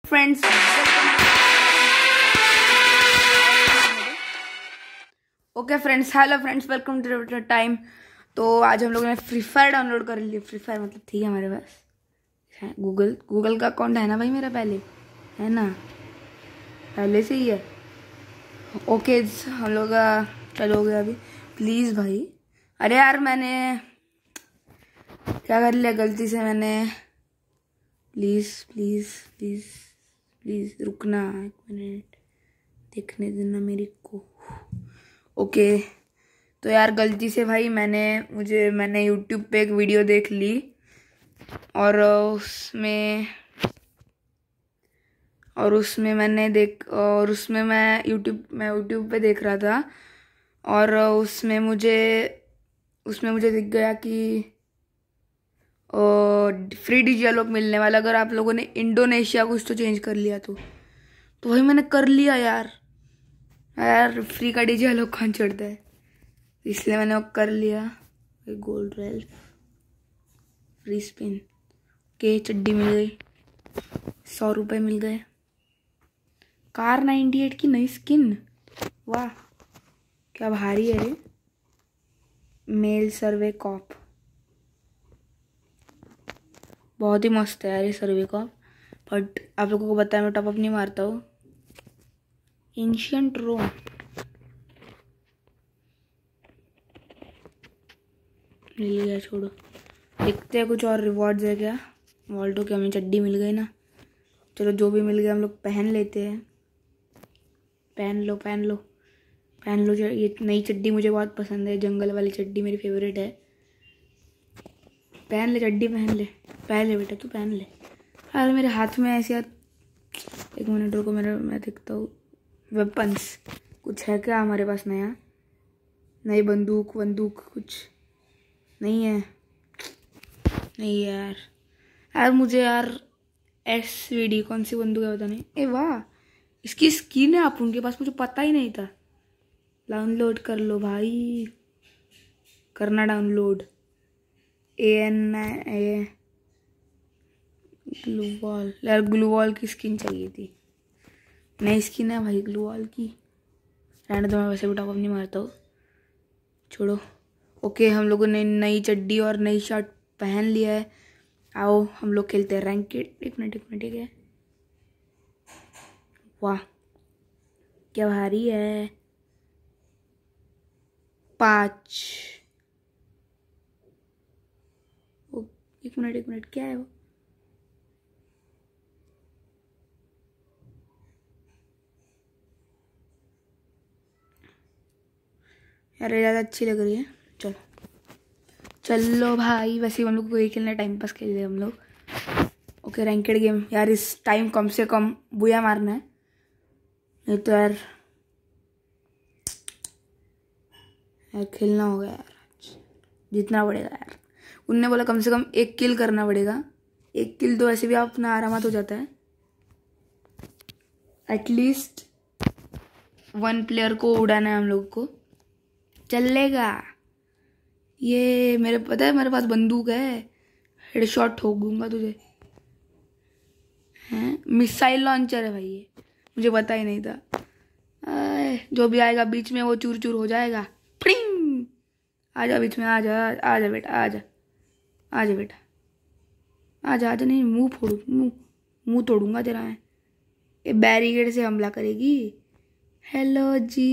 Friends okay friends, hello friends, welcome to time. तो आज हम लोगों ने फ्री फायर डाउनलोड कर ली। फ्री फायर मतलब थी हमारे पास, गूगल का अकाउंट है ना भाई मेरा, पहले है ना, पहले से ही है। ओके हम लोग चलो गया अभी, प्लीज़ भाई। अरे यार मैंने क्या कर लिया गलती से, मैंने प्लीज़ प्लीज़ प्लीज़ प्लीज़ रुकना एक मिनट, देखने देना मेरे को। ओके तो यार गलती से भाई मैंने यूट्यूब पे एक वीडियो देख ली और उसमें मैं यूट्यूब पे देख रहा था और उसमें मुझे दिख गया कि फ्री डिजिलॉक मिलने वाला, अगर आप लोगों ने इंडोनेशिया कुछ तो चेंज कर लिया तो वही मैंने कर लिया यार। फ्री का डिजिलॉक कौन छोड़ता है, इसलिए मैंने वो कर लिया। गोल्ड रॉयल फ्री स्पिन के चड्डी मिल गई, 100 रुपये मिल गए। कार 98 की नई स्किन, वाह क्या भारी है रे। मेल सर्वे कॉप बहुत ही मस्त है यार ये सर्वे कॉप, बट आप लोगों को पता है मैं टॉपअप नहीं मारता हूँ। एंशियंट रोम मिल गया, छोड़ो देखते हैं कुछ और रिवॉर्ड्स है क्या। वॉल्टो की हमें चड्डी मिल गई ना, चलो जो भी मिल गया हम लोग पहन लेते हैं। पहन लो पहन लो पहन लो, ये नई चड्डी मुझे बहुत पसंद है, जंगल वाली चड्डी मेरी फेवरेट है। पहन ले चड्डी, पहन ले बेटा, तू पहन ले। अरे मेरे हाथ में ऐसे यार, एक मिनट रुको, मैं देखता हूँ वेपन्स कुछ है क्या हमारे पास नया। नई बंदूक कुछ नहीं है, नहीं यार मुझे यार SVD कौन सी बंदूक है पता नहीं। ए वाह इसकी स्किन है आप उनके पास, मुझे पता ही नहीं था। डाउनलोड कर लो भाई, करना डाउनलोड। ग्लूवॉल, यार ग्लूवॉल की स्किन चाहिए थी, नई स्किन है भाई ग्लूवॉल की। रहने दो, मैं वैसे भी टॉपअप नहीं मारता हूँ, छोड़ो। ओके हम लोगों ने नई चड्डी और नई शर्ट पहन लिया है, आओ हम लोग खेलते हैं रैंकेड। एक मिनट ठीक है। वाह क्या भारी है, 5। एक मिनट क्या है वो। यार ज़्यादा अच्छी लग रही है, चलो भाई। वैसे ही हम लोग को यही खेलना है, टाइम पास खेल रहे हम लोग। ओके रैंकेड गेम यार, इस टाइम कम से कम बुया मारना है, नहीं तो यार खेलना होगा यार, जीतना पड़ेगा यार। उनने बोला कम से कम 1 किल करना पड़ेगा, 1 किल तो वैसे भी आप अपना आरामत हो जाता है। एटलीस्ट 1 प्लेयर को उड़ाना है हम लोग को, चलेगा। ये पता है मेरे पास बंदूक है, हेडशॉट ठोक दूंगा तुझे। हैं मिसाइल लॉन्चर है भाई ये, मुझे पता ही नहीं था। जो भी आएगा बीच में वो चूर चूर हो जाएगा। फ्रिंग आजा बीच में, आजा बेटा, आजा बेटा, आजा नहीं, मुंह तोड़ूंगा तेरा मैं। ये बैरिकेड से हमला करेगी। हेलो जी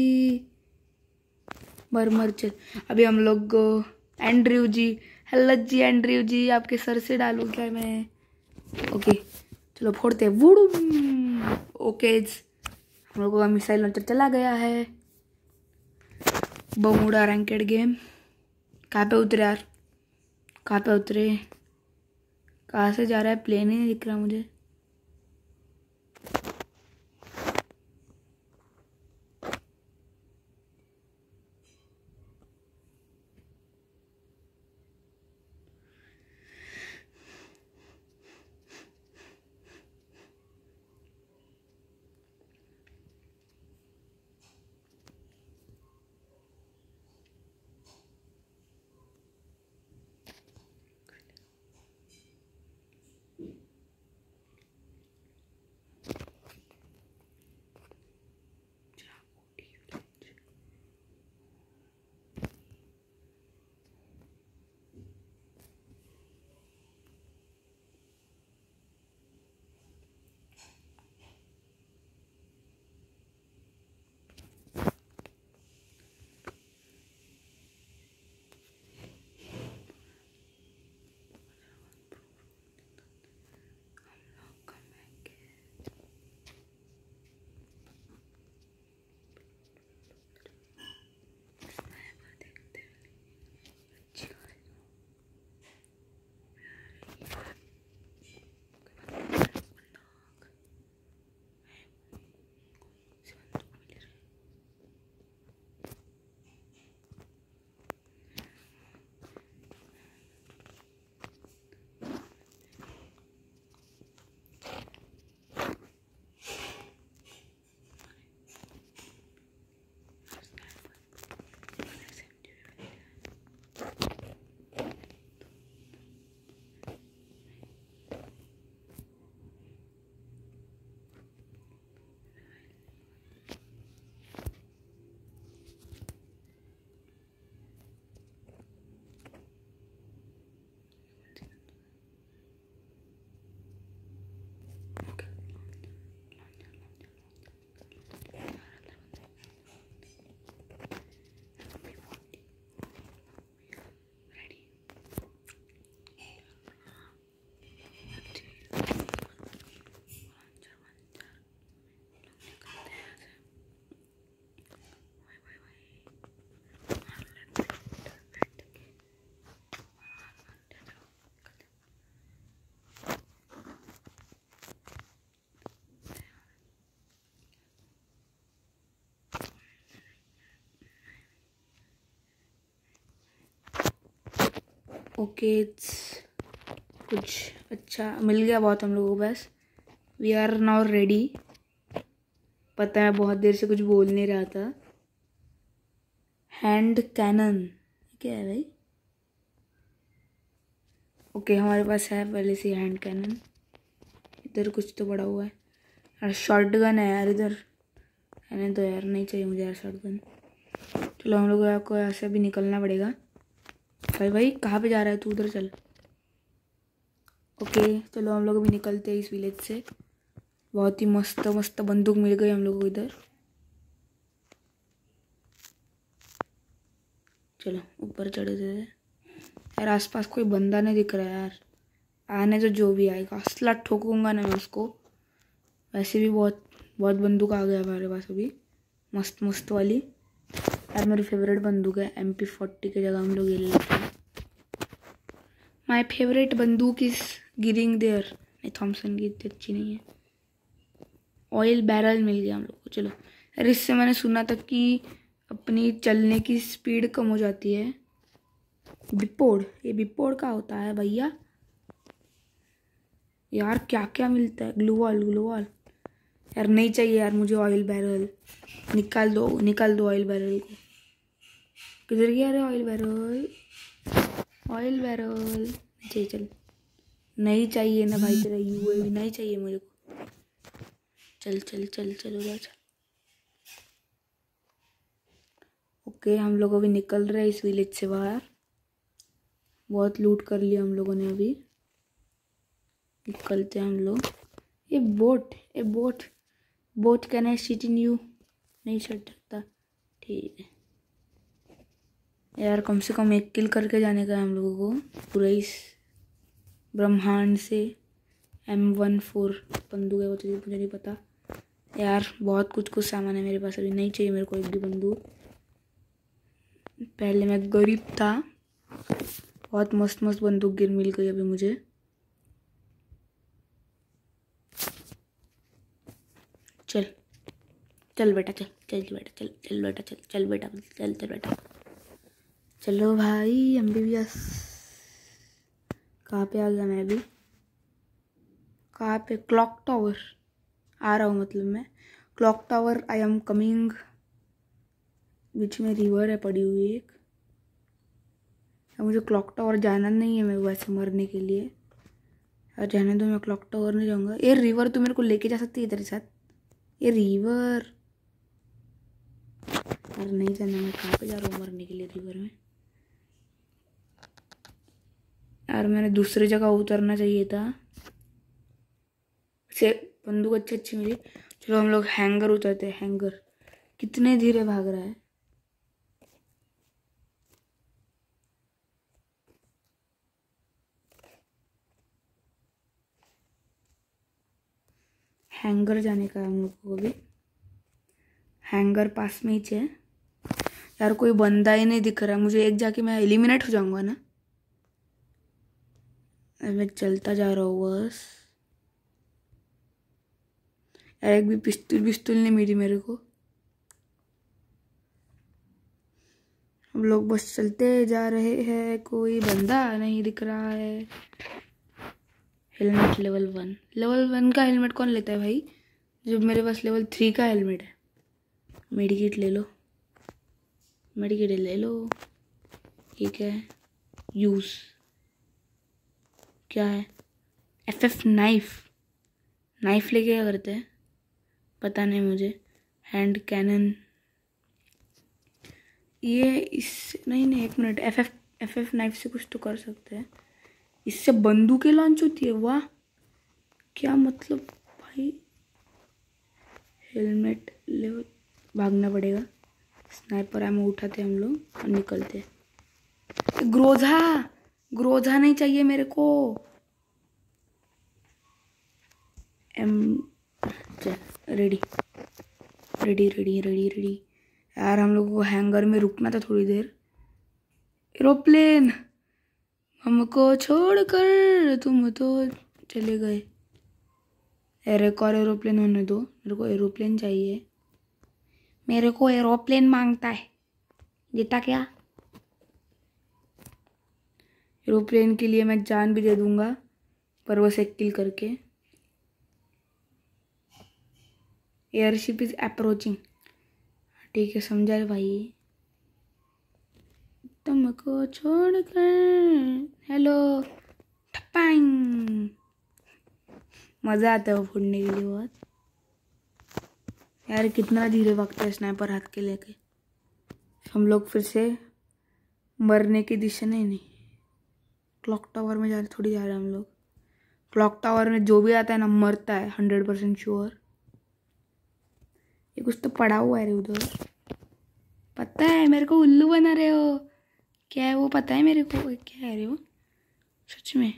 मर चल। अभी हम लोग Andrew ji, hello ji Andrew ji, आपके सर से डालूं क्या मैं। ओके चलो फोड़ते हैं। ओके हम लोगों का मिसाइल लॉन्चर चला गया है। बमुड़ा रैंकेड गेम, कहाँ पे उतरे यार, कहाँ से जा रहा है, प्लेन ही नहीं दिख रहा मुझे। ओके, कुछ अच्छा मिल गया बहुत हम लोगों को। बस वी आर नाउ रेडी। पता है बहुत देर से कुछ बोल नहीं रहा था। हैंड कैनन क्या है भाई? ओके, हमारे पास है पहले से हैंड कैनन। इधर कुछ तो पड़ा हुआ है यार, शॉर्ट गन है यार इधर। रहने दो यार, नहीं चाहिए मुझे यार शॉर्ट गन। चलो हम लोग को यहाँ से अभी निकलना पड़ेगा। भाई भाई कहाँ पे जा रहा है तू? उधर चल। ओके चलो हम लोग अभी निकलते हैं इस विलेज से। बहुत ही मस्त मस्त बंदूक मिल गई हम लोग को इधर। चलो ऊपर चढ़े थे यार। आसपास कोई बंदा नहीं दिख रहा है यार। आने तो जो भी आएगा असला ठोकूंगा ना मैं उसको। वैसे भी बहुत बहुत बंदूक आ गया हमारे पास अभी, मस्त मस्त वाली। यार मेरी फेवरेट बंदूक है MP40 की जगह हम लोग ये ले लेते हैं। माई फेवरेट बंदूक इज गिरिंग देयर। नहीं, थॉमसन की इतनी अच्छी नहीं है। ऑयल बैरल मिल गया हम लोग को। चलो यार, इससे मैंने सुना था कि अपनी चलने की स्पीड कम हो जाती है। बिपोड़, ये बिपोड़ का होता है भैया। यार क्या क्या मिलता है? ग्लूवॉल, ग्लूवॉल यार नहीं चाहिए यार मुझे। ऑयल बैरल निकाल दो, निकाल दो ऑयल बैरल को। किधर गया रे ऑयल बैरल? ऑयल बैरल चाहिए। चल नहीं चाहिए ना भाई, तेरा UAV नहीं चाहिए मुझे को। चल चल चल चल उधर चल। ओके हम लोग अभी निकल रहे हैं इस विलेज से बाहर। बहुत लूट कर लिया हम लोगों ने अभी। निकलते हैं हम लोग। ये बोट, ये boat, boat can I sit in you? नहीं चढ़ सकता, ठीक है यार। कम से कम 1 किल करके जाने का है हम लोगों को पूरा इस ब्रह्मांड से। M14 बंदूक है वो, तो मुझे नहीं पता यार। बहुत कुछ कुछ सामान है मेरे पास, अभी नहीं चाहिए मेरे को एक भी बंदूक। पहले मैं गरीब था। बहुत मस्त मस्त बंदूक गिर मिल गई अभी मुझे। चल चल बेटा, चल चल बेटा, चल चल बेटा, चल चल बेटा, चल चल बेटा। चलो भाई MBBS। कहाँ पे आ गया मैं अभी? कहाँ पे? क्लॉक टावर आ रहा हूँ, मतलब मैं clock tower I am coming. बीच में रिवर है पड़ी हुई एक। मुझे क्लॉक टावर जाना नहीं है मैं वैसे मरने के लिए। और जाने दो, मैं क्लॉक टावर नहीं जाऊँगा। ये रिवर तो मेरे को लेके जा सकती है तेरे साथ? ये रिवर यार नहीं जाना। मैं कहाँ पे जा रहा हूँ मरने के लिए रिवर में? यार मैंने दूसरी जगह उतरना चाहिए था। से बंदूक अच्छी अच्छी मिली। चलो हम लोग हैंगर उतरते हैं। हैंगर कितने धीरे भाग रहा है। हैंगर जाने का हम लोग को भी। हैंगर पास में ही है यार। कोई बंदा ही नहीं दिख रहा मुझे। एक जाके मैं एलिमिनेट हो जाऊंगा ना। मैं चलता जा रहा हूँ बस। यार एक भी पिस्तूल नहीं मिली मेरे को। हम लोग बस चलते जा रहे हैं, कोई बंदा नहीं दिख रहा है। Helmet level 1। लेवल 1 का हेलमेट कौन लेता है भाई? जब मेरे पास लेवल 3 का हेलमेट है। मेडिकेट ले लो, मेडिकेट ले लो। ठीक है, यूज़ क्या है? FF knife. नाइफ लेके क्या करते हैं पता नहीं मुझे। हैंड कैनन ये इस नहीं नहीं, 1 मिनट। FF नाइफ से कुछ तो कर सकते हैं। इससे बंदूकें लॉन्च होती है, वाह क्या मतलब भाई। हेलमेट लेवल, भागना पड़ेगा। स्नाइपर एमो उठाते हम लोग और निकलते। ग्रोजा, ग्रोजा नहीं चाहिए मेरे को। चल ready ready ready ready ready. यार हम लोग को हैंगर में रुकना था थोड़ी देर। एरोप्लेन, हमको छोड़कर तुम तो चले गए। अरे एक और एरोप्लेन होने दो, मेरे को एरोप्लेन चाहिए। मेरे को एरोप्लेन मांगता है, देता क्या? एरोप्लेन के लिए मैं जान भी दे दूंगा, पर वो से किल करके। Airship is approaching. ठीक है, समझा रे भाई। तुमको छोड़कर हेलो ठपांग। मज़ा आता है वो फोड़ने के लिए बहुत। यार कितना धीरे भागता है स्नाइपर हाथ के लेके। हम लोग फिर से मरने की दिशा नहीं, क्लॉक टावर में थोड़ी जा रहे हैं हम लोग। क्लॉक टावर में जो भी आता है ना मरता है, 100% श्योर। ये कुछ तो पड़ा हुआ है रे उधर। पता है मेरे को, उल्लू बना रहे हो क्या है वो? पता है मेरे को क्या है रे वो, सच में।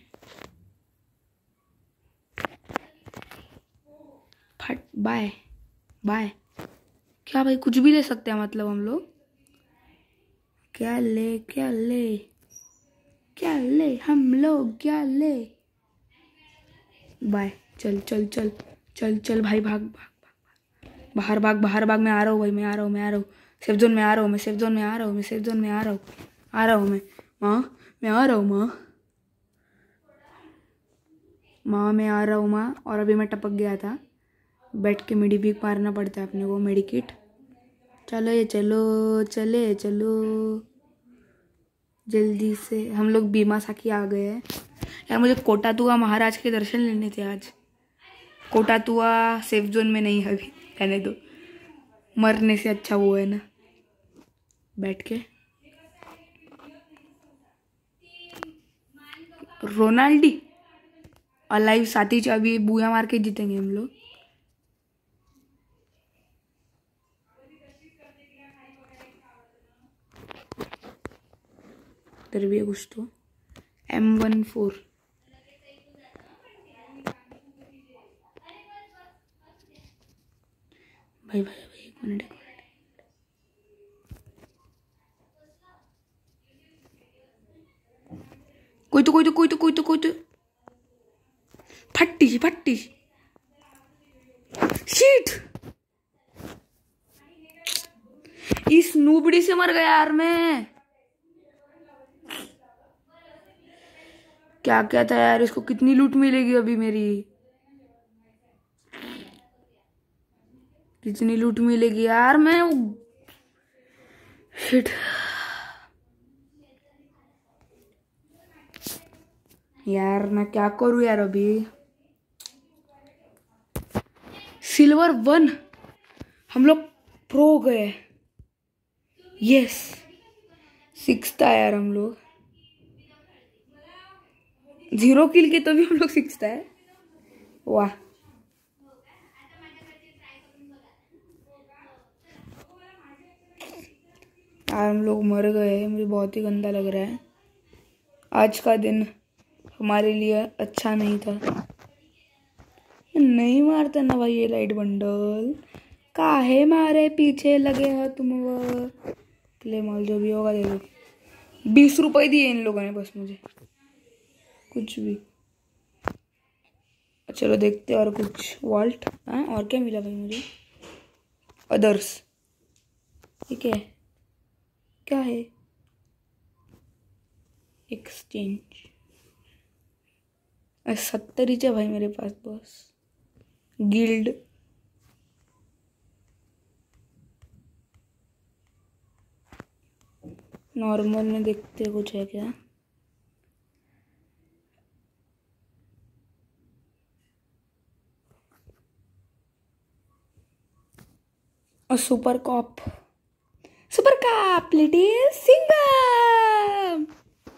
फट बाय बाय। क्या भाई, कुछ भी ले सकते हैं मतलब हम लोग? क्या ले क्या ले क्या ले हम लोग, क्या ले? बाय। चल चल चल चल चल भाई, भाग भाग बाहर भाग, बाहर भाग। मैं आ रहा हूँ भाई, मैं आ रहा हूँ, मैं आ रहा हूँ सेफ जोन में, आ रहा हूँ मैं सेफ जोन में, आ रहा हूँ मैं सेफ जोन में, आ रहा हूँ, आ रहा हूँ मैं। माँ मैं आ रहा हूँ माँ, माँ मैं आ रहा हूँ माँ। और अभी मैं टपक गया था। बैठ के मेडी भी मारना पड़ता है अपने को, मेडिकिट। चलो ये चलो, चले चलो जल्दी से। हम लोग बीमा साखी आ गए हैं। यार मुझे कोटातुआ महाराज के दर्शन लेने थे आज। कोटातुआ सेफ जोन में नहीं है अभी, रहने दो। मरने से अच्छा वो है ना बैठ के। रोनाल्डी अलाइव साथी, अभी बूया मार के जीतेंगे हम लोग। इधर भी है कुछ तो। M14 भाई भाई भाई, एक मिनट। कोई तो फट्टी शीट। इस नूबड़ी से मर गया यार मैं। क्या क्या था यार, इसको कितनी लूट मिलेगी अभी मेरी? कितनी लूट मिलेगी यार? मैं शिट यार, मैं क्या करूं यार अभी? सिल्वर 1 हम लोग प्रो हो गए। यस 6 था यार हम लोग। 0 किल के तो भी हम लोग 6 है। वाह। यार हम लोग मर गए, मुझे बहुत ही गंदा लग रहा है। आज का दिन हमारे लिए अच्छा नहीं था। नहीं मारता ना भाई ये लाइट बंडल, काहे मारे पीछे लगे हो तुम? वो क्ले मॉल जो भी होगा दे दो। 20 रुपए दिए इन लोगों ने बस मुझे, कुछ भी। चलो देखते और कुछ। वॉल्ट, हाँ और क्या मिला भाई मुझे? अदर्स, ठीक है। क्या है? एक्सचेंज 70 ही भाई मेरे पास बस। गिल्ड नॉर्मल में देखते कुछ है क्या? और सुपर कॉप लिटिल सिंगम।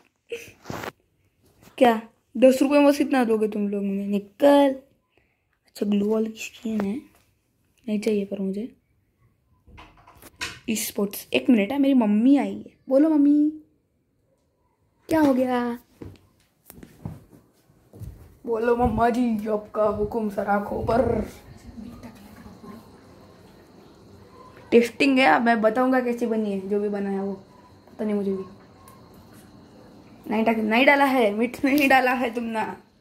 क्या 10 रुपये में कितना दोगे तुम लोग मुझे? निकल। अच्छा ग्लू वॉल की स्किन है, नहीं चाहिए पर मुझे। स्पोर्ट्स, एक मिनट है, मेरी मम्मी आई है। बोलो मम्मी, क्या हो गया? बोलो मम्मा जी, आपका हुक्म सर आंखों पर। टेस्टिंग है, मैं बताऊंगा कैसी बनी है। जो भी बना है वो पता नहीं मुझे भी। नहीं डाला है, मिर्च नहीं डाला है तुमने।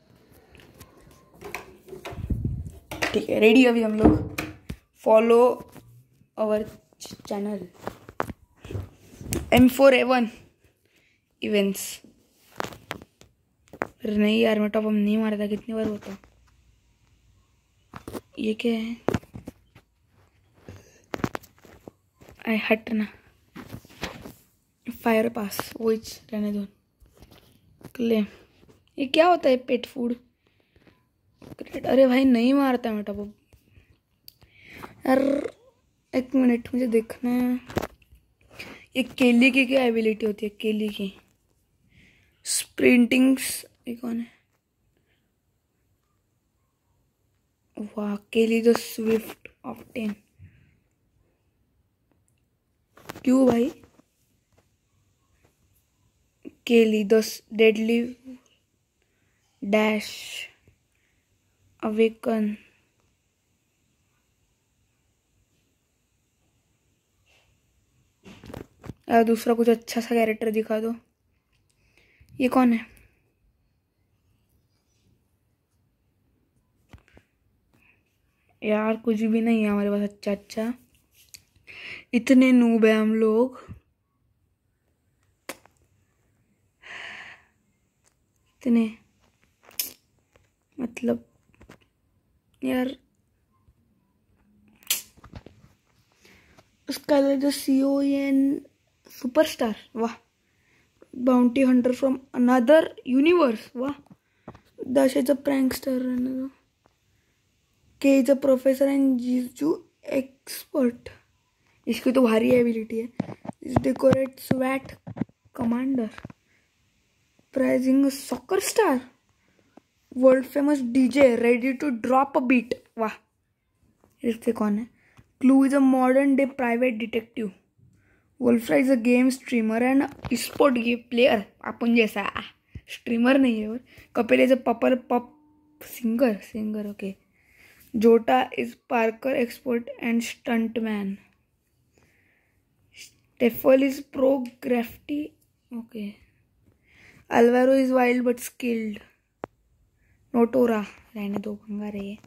ठीक है, रेडी अभी हम लोग। Follow our channel M4A1 events. नहीं यार, मैं टॉप अप नहीं मारा था, कितनी बार होता। ये क्या है? आई हटना फायर पास वही रहने दो। क्लेम ये क्या होता है? Pet food. अरे भाई नहीं मारता मैं टॉप अप यार। एक मिनट मुझे देखना है। ये केली की क्या एबिलिटी होती है? केली की स्प्रिंटिंग्स, ये कौन है? वाह, केली द स्विफ्ट ऑफ 10। क्यों भाई? केली द डेडली डैश अवेकन। यार दूसरा कुछ अच्छा सा कैरेक्टर दिखा दो। ये कौन है? यार कुछ भी नहीं है हमारे पास अच्छा अच्छा। इतने नूब है हम लोग। इतने मतलब यार उसका जो सीओ एन सुपरस्टार, वाह। Bounty hunter from another universe, वाह। Dasha is a prankster, K is a professor and जीजू एक्सपर्ट। इसकी तो भारी एबिलिटी है। इस डेकोरेट स्वैट commander rising soccer star world famous DJ ready to drop a beat, वाह। इससे कौन है? Clu is a modern day private detective. Wolfrahh is a game streamer and sport game player. अपन जैसा स्ट्रीमर नहीं है। Kapil is a popper pop singer okay. Jota is parkour expert and stunt man. स्टेफल is pro graffiti okay. Alvaro is wild but skilled. Notora रहने दो, पंगा रही।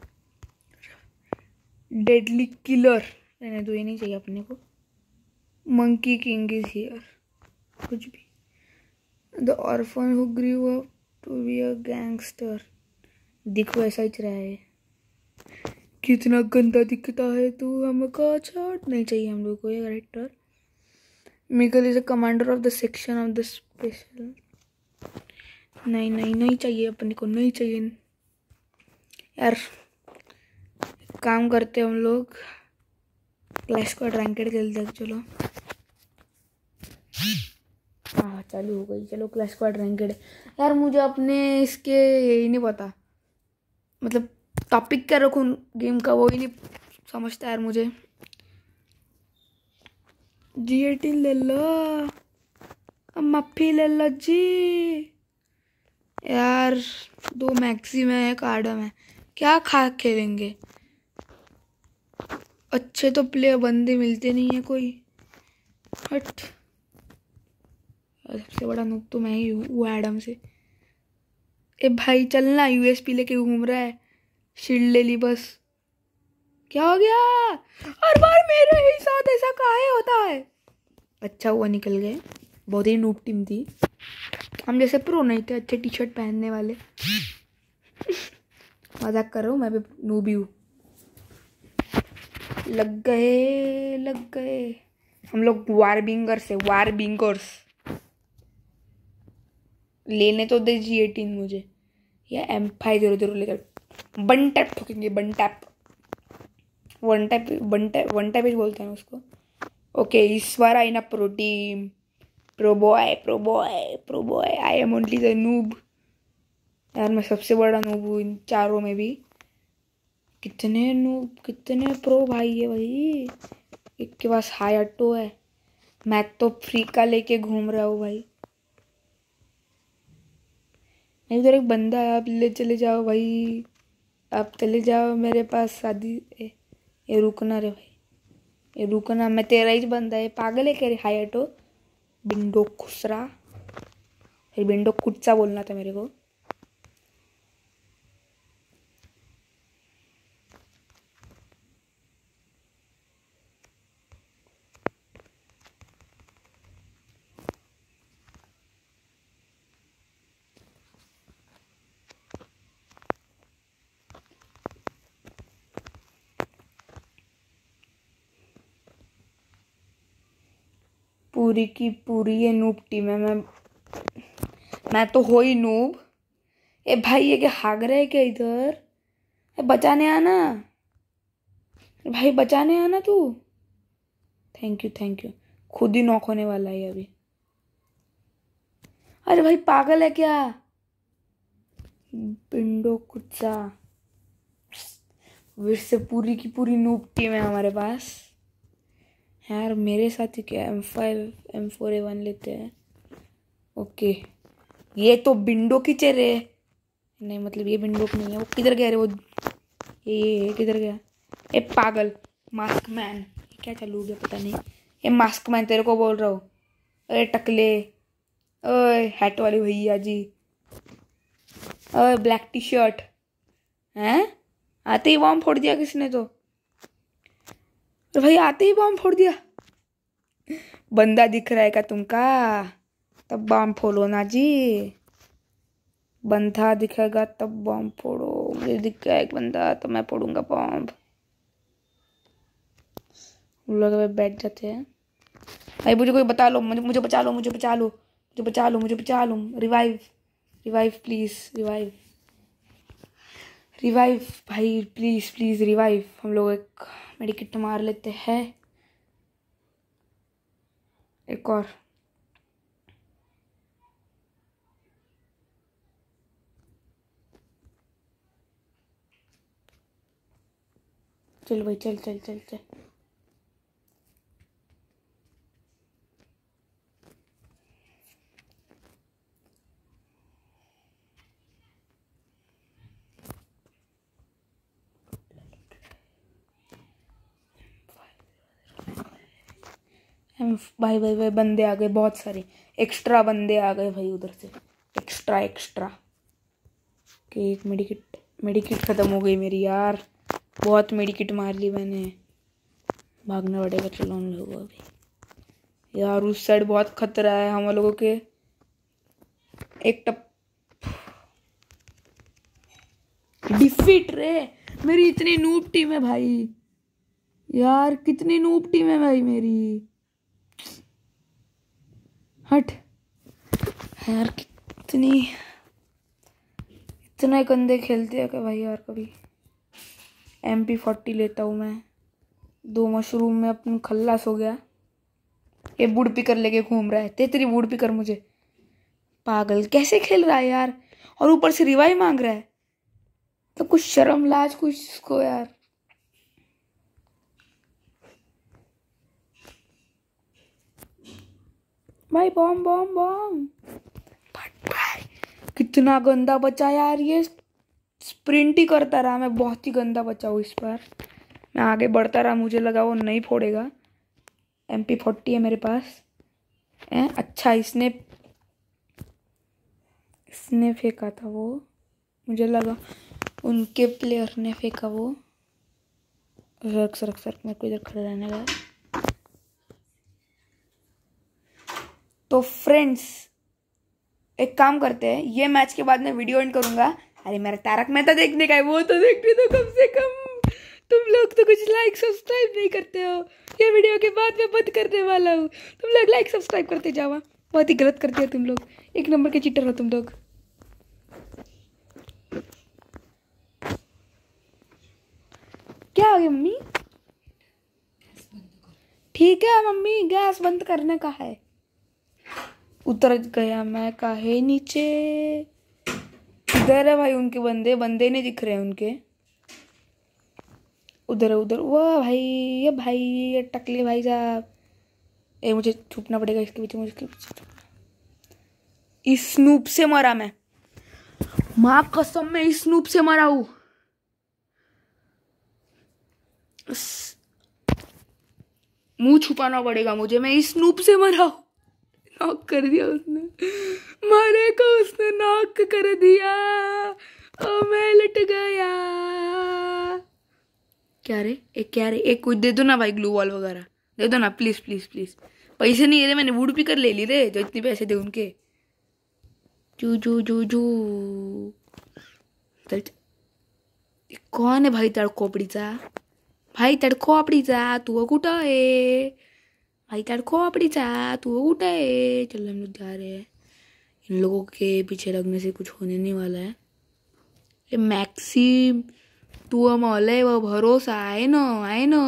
Deadly killer रहने दो, ये नहीं चाहिए अपने को। मंकी किंग इज हियर, कुछ भी। The orphan who grew up to be a gangster. दिख वैसा ही रहा है। कितना गंदा दिखता है तू हमका छाट। नहीं चाहिए हम लोग को ये character. Miguel is a commander of the section of the special. नहीं नहीं नहीं चाहिए अपने को, नहीं चाहिए यार। काम करते हम लोग, क्लैश स्क्वाड रैंकेड खेलते हैं। चलो हाँ चालू हो गई। चलो क्लैश स्क्वाड रैंकेड। यार मुझे अपने इसके यही नहीं पता, मतलब टॉपिक क्या रखूँ गेम का, वो ही नहीं समझता यार मुझे। G18 ले लो, मफ्फी ले लो जी। यार 2 मैक्सिम है, एक आडम है, क्या खा खेलेंगे? अच्छे तो प्लेयर बंदे मिलते नहीं है कोई। हट, सबसे बड़ा नूब तो मैं ही हूँ वो एडम से। ए भाई चलना, यूएसपी लेके घूम रहा है। शील्ड ले ली बस। क्या हो गया? हर बार मेरे ही साथ ऐसा काहे होता है? अच्छा हुआ निकल गए, बहुत ही नूब टीम थी। हम जैसे प्रो नहीं थे अच्छे टी शर्ट पहनने वाले। मजाक कर रहा हूँ, मैं भी नूबी हूँ। लग गए हम लोग वारबिंगर्स से। वारबिंगर्स लेने तो दे G18 मुझे, या M500 लेकर वन टैप ठोकेंगे। वन टैप वन टैप ही बोलते हैं उसको। ओके इस बार आई ना pro team. Pro boy I am only the noob. यार मैं सबसे बड़ा नूब हूँ इन चारों में भी। कितने नूब, कितने प्रो भाई है भाई। एक के पास हाई ऑटो है, मैं तो फ्री का लेके घूम रहा हूँ भाई। इधर एक बंदा है, आप ले चले जाओ भाई, आप चले जाओ मेरे पास शादी। ये रुकना रे भाई, ये रुकना, मैं तेरा ही बंदा है। पागल है क्या रे? हाई ऑटो बिंडो खुसरा, फिर बिंडो कुच्चा बोलना था मेरे को। पूरी की पूरी ये नूब टीम है। मैं तो हो ही नूब। ए भाई ये क्या भाग रहा है क्या इधर? बचाने आना भाई, बचाने आना तू। Thank you thank you. खुद ही नॉक होने वाला है अभी। अरे भाई पागल है क्या? पिंडो कुत्ता। फिर से पूरी की पूरी नूब टीम है हमारे पास यार। मेरे साथ ही क्या M5 M4A1 लेते हैं। ओके ये तो बिंडो की चेहरे नहीं, मतलब ये बिंडो नहीं है। वो किधर गया रे? वो ये किधर गया? ए पागल मास्क मैन, क्या चालू हो गया पता नहीं। ये मास्क मैन तेरे को बोल रहा हूँ। अरे टकले, ओए हैट वाली भैया जी, ओए ब्लैक टी शर्ट हैं। आते ही बॉम्ब फोड़ दिया किसने तो। भाई आते ही बॉम्ब फोड़ दिया। बंदा दिख रहा है क्या तुमका? तब बॉम्ब फोड़ो ना जी। बंदा दिखेगा तब बॉम्ब फोड़ो। मुझे दिख गया एक बंदा तो मैं फोड़ूंगा बॉम्ब। लोग बैठ जाते हैं। भाई मुझे कोई बता लो, मुझे बचा लो, मुझे बचा लो, मुझे बचा लो, मुझे बचा लो। Revive revive please, revive revive भाई प्लीज प्लीज रिवाइव। हम लोग एक मेडिकेट मार लेते हैं। एक और। चल भाई चल चल चल चल। भाई भाई भाई बंदे आ गए बहुत सारे। एक्स्ट्रा बंदे आ गए भाई उधर से। एक्स्ट्रा एक्स्ट्रा कि एक मेडिकेट ख़त्म हो गई मेरी यार। बहुत मेडिकेट मार ली मैंने। भागना पड़ेगा चलो हम लोगों अभी यार। उस साइड बहुत खतरा है हम लोगों के। एक टप डिफीट रे। मेरी इतनी नूब टीम है भाई यार, कितनी नूब टीम है भाई मेरी। हट यार, कितनी इतना गंदे खेलते हैं क्या भाई यार। कभी MP40 लेता हूँ मैं। 2 मशरूम में अपन खल्लास हो गया। ये वुड पिकर लेके घूम रहा है। तेरी वुड पिकर मुझे। पागल कैसे खेल रहा है यार, और ऊपर से रिवाइव मांग रहा है। तो कुछ शर्म लाज कुछ इसको यार। भाई बॉम्ब बॉम्ब बॉम्ब। कितना गंदा बचा यार ये। स्प्रिंट ही करता रहा मैं, बहुत ही गंदा बचा हूँ इस बार। मैं आगे बढ़ता रहा, मुझे लगा वो नहीं फोड़ेगा। MP40 है मेरे पास। अच्छा इसने फेंका था वो, मुझे लगा उनके प्लेयर ने फेंका वो। सरक सरक सरक, मेरे को इधर खड़े रहने का। तो फ्रेंड्स एक काम करते हैं, ये मैच के बाद मैं वीडियो एंड करूंगा। अरे मेरा तारक मेहता देखने का है, वो तो देखने दो कम से कम। तुम लोग तो कुछ लाइक सब्सक्राइब नहीं करते हो। ये वीडियो के बाद मैं बंद करने वाला हूँ। तुम लोग लाइक सब्सक्राइब करते जाओ। बहुत ही गलत करते हो तुम लोग। एक नंबर के चीटर हो तुम लोग। क्या हो गया मम्मी? ठीक है मम्मी, गैस बंद करने का है। उतर गया मैं काहे नीचे। इधर है भाई उनके बंदे नहीं दिख रहे हैं उनके। उधर है उधर। वाह भाई, ये टकले भाई साहब। मुझे छुपना पड़ेगा इसके पीछे, मुझे इसके पीछे। इस स्नूप से मरा मैं, माँ कसम में इस स्नूप से मरा हूं। मुंह छुपाना पड़ेगा मुझे, मैं इस स्नूप से मरा हूं। नॉक कर दिया उसने, मारे को उसने नॉक कर दिया। ओ मैं लट गया। क्या रे एक कुछ दे दो ना भाई, ग्लू वॉल वगैरह दे दो ना प्लीज प्लीज प्लीज। पैसे नहीं है रे, मैंने वुड पिकर ले ली रे, जो इतने पैसे दे उनके। जू जू जू जू चल। कौन है भाई तडकोपडीचा? भाई तडकोपडीचा तू कुठं आहे भाई त्यार खोपड़ी चा तू उठे। चल हम लोग जा रहे हैं। इन लोगों के पीछे लगने से कुछ होने नहीं वाला है। ये मैक्सिम तू मौले वो भरोसा आहे ना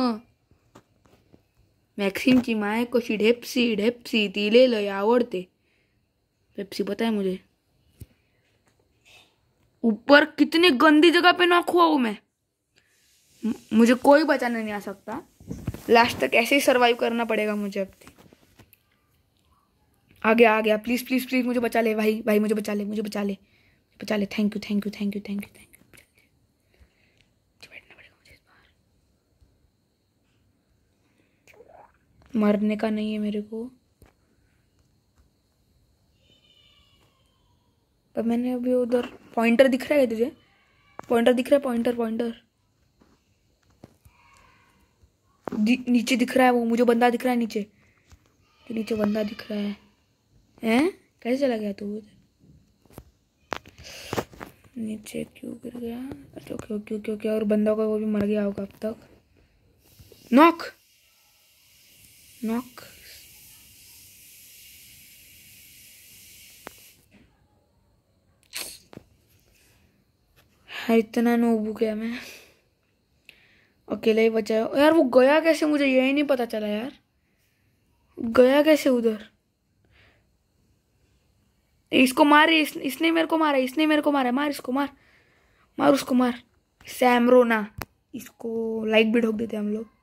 मॅक्सिमची माय कशी ढेपसी ढेपसी ती लय आवडते। पेप्सी पता है मुझे। ऊपर कितनी गंदी जगह पे नॉक हुआ हूं मैं। मुझे कोई बचाने नहीं आ सकता। लास्ट तक ऐसे ही सरवाइव करना पड़ेगा मुझे। अब आ गया प्लीज प्लीज प्लीज मुझे बचा ले भाई। भाई मुझे बचा ले thank you thank you thank you thank you thank you. बैठना पड़ेगा मुझे इस बार। मरने का नहीं है मेरे को। पर मैंने अभी उधर पॉइंटर दिख रहा है तुझे? पॉइंटर दिख रहा है? पॉइंटर नीचे दिख रहा है वो। मुझे बंदा दिख रहा है नीचे। तो नीचे बंदा दिख रहा है। हैं? कैसे चला गया तू उधर? नीचे क्यों गिर गया? अच्छा क्यों और बंदा को वो भी मर गया होगा अब तक। नॉक इतना नोबू क्या मैं। अकेले ही बचा है यार। वो गया कैसे मुझे यही नहीं पता चला यार। गया कैसे उधर? इसको मार। इसने मेरे को मारा। मार इसको मार उसको मार। सैमरोना। इसको लाइक भी ठोक देते हम लोग।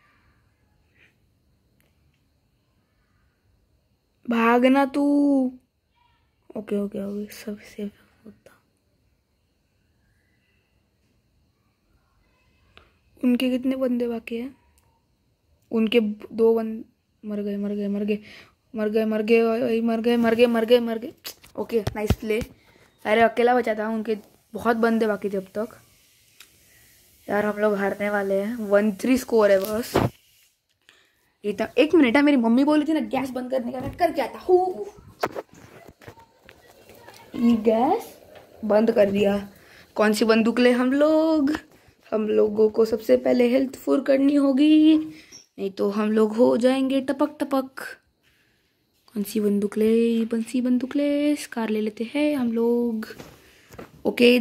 भागना तू। ओके सब सेफ होता। उनके कितने बंदे बाकी हैं? उनके 2 बंदे मर गए। Okay nice play. अरे अकेला बचा था। उनके बहुत बंदे बाकी थे अब तक। यार हम लोग हारने वाले हैं। 1-3 स्कोर है बस। इतना 1 मिनट है। मेरी मम्मी बोली थी ना गैस बंद करने का। मैं करके आता हूँ। गैस बंद कर दिया। कौन सी बंदूक ले हम लोगों को सबसे पहले हेल्थ फुल करनी होगी, नहीं तो हम लोग हो जाएंगे टपक। कौन सी बंदूक ले? स्कार ले लेते हैं हम लोग। ओके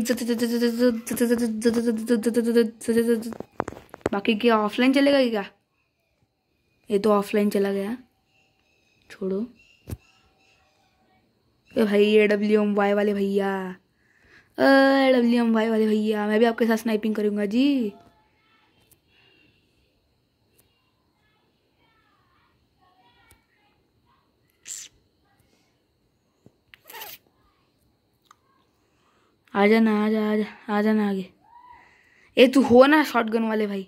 बाकी क्या ऑफलाइन चलेगा क्या? ये तो ऑफलाइन चला गया। छोड़ो। भाई AWM-Y वाले भैया। AWM-Y वाले भैया मैं भी आपके साथ स्नाइपिंग करूंगा जी। आ जाना आगे। ए तू हो ना शॉटगन वाले भाई।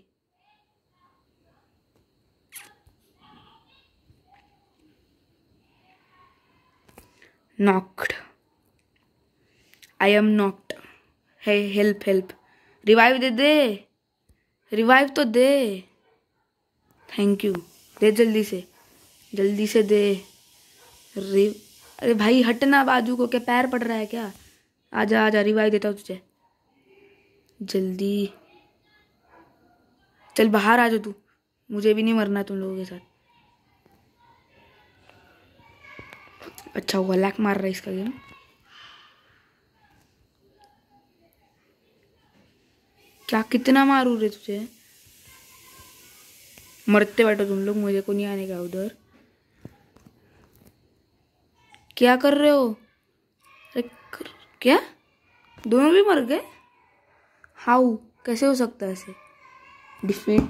नॉक्ड। I am knocked. है हेल्प। रिवाइव रिवाइव तो दे। Thank you. दे जल्दी से दे। अरे भाई हटना बाजू को। क्या पैर पड़ रहा है क्या? आजा रिवाइव देता हूँ तुझे जल्दी। चल बाहर आ जा तू। मुझे भी नहीं मरना तुम लोगों के साथ। अच्छा हुआ लैक मार रहा है इसका गेम। क्या कितना मारू रे तुझे? मरते बैठो तुम लोग। मुझे को नहीं आने का उधर। क्या कर रहे हो? अरे क्या दोनों भी मर गए? हाउ कैसे हो सकता है ऐसे? डिफीट।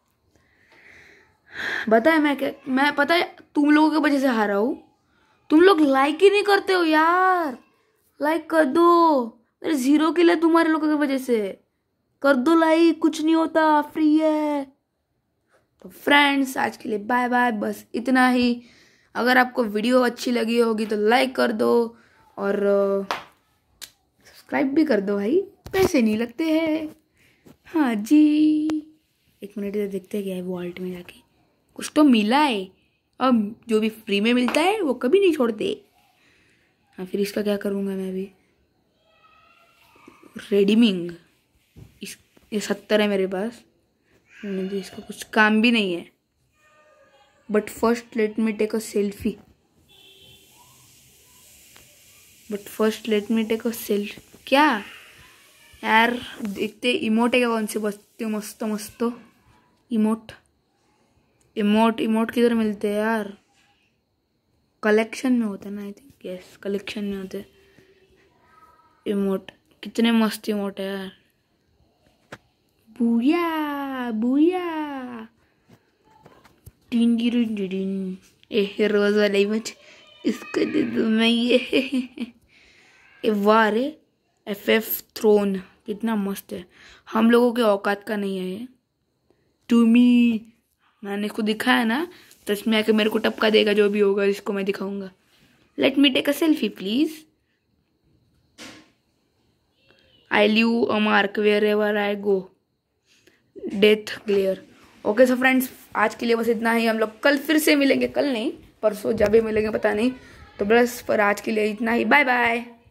पता है मैं पता है तुम लोगों की वजह से हारा हूं। तुम लोग लाइक ही नहीं करते हो यार। लाइक कर दो। मेरे 0 किल है तुम्हारे लोगों की वजह से। कर दो लाइक। कुछ नहीं होता फ्री है। तो फ्रेंड्स आज के लिए बाय बाय। बस इतना ही। अगर आपको वीडियो अच्छी लगी होगी तो लाइक कर दो और सब्सक्राइब भी कर दो भाई। पैसे नहीं लगते हैं। हाँ जी। 1 मिनट इधर देखते हैं क्या है वॉल्ट में जाके। कुछ तो मिला है। अब जो भी फ्री में मिलता है वो कभी नहीं छोड़ते। हाँ फिर इसका क्या करूँगा मैं अभी? रेडीमिंग। ये 70 है मेरे पास। इसका कुछ काम भी नहीं है। But first let me take a selfie. क्या यार, देखते इमोट है क्या, कौन से बचते मस्त मस्त इमोट। इमोट किधर मिलते हैं यार? कलेक्शन में होता है ना, आई थिंक। यस, कलेक्शन में होते इमोट। कितने मस्त इमोट है यार। बुया बुया टिंगिरिन। ए रोज वाला इमोट, इसको दे दूं मैं ये वाह रे, FF थ्रोन कितना मस्त है। हम लोगों के औकात का नहीं है ये। टू मी, मैंने इसको दिखाया ना, तो इसमें आके मेरे को टपका देगा जो भी होगा, इसको मैं दिखाऊंगा। Let me take a selfie please. I leave a mark wherever I go. Death glare. Okay so friends, आज के लिए बस इतना ही। हम लोग कल फिर से मिलेंगे, कल नहीं परसों, जब भी मिलेंगे पता नहीं। तो बस पर आज के लिए इतना ही। Bye bye.